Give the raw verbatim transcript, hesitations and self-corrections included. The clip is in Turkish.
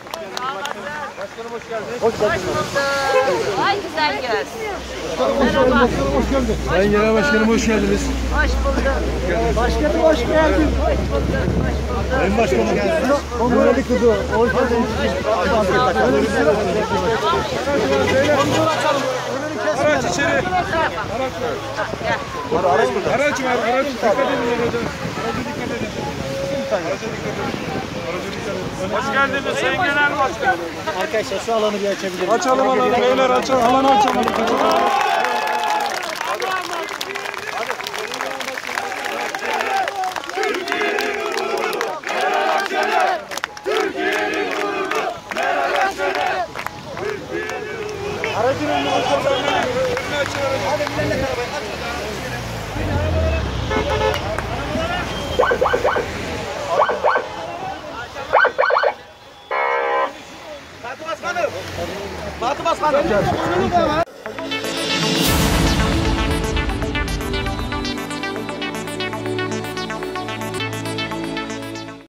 Başkanım hoş geldiniz. Hoş bulduk. Ay güzel göz. Merhaba. Hoş geldiniz. Sayın Genel Başkanım hoş geldiniz. Hoş bulduk. Başkanım hoş geldin. Hoş bulduk. Hoş bulduk. Sayın Başkanım geldiniz. Komüneli kızı. Hoş geldiniz. Araç içeri. Araç var. Araç burada. Araç var. Araç dikkat edin araca. Araca dikkat edin. Araca dikkat edin. Araca dikkat edin. Hoş geldiniz Sayın Genel Başkanım. Arkadaşlar şu alanı bir açabilir miyim? Açalım alanı beyler açalım. Alanı açalım. Aracın önünü açalım. Hadi gidelim arabayı. Fatih Başkanım. Fatih Başkanım.